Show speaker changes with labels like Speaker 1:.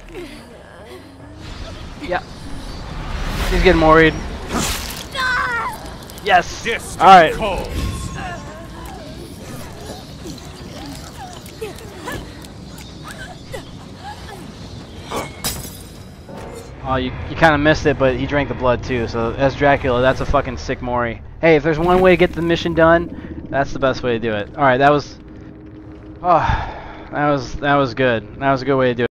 Speaker 1: Yeah. He's getting worried. Yes.
Speaker 2: Distant
Speaker 1: All right.
Speaker 2: calls.
Speaker 1: Oh, you kind of missed it, but he drank the blood too. So as Dracula, that's a fucking sick Mori. Hey, if there's one way to get the mission done, that's the best way to do it. All right, that was. Oh, that was good. That was a good way to do it.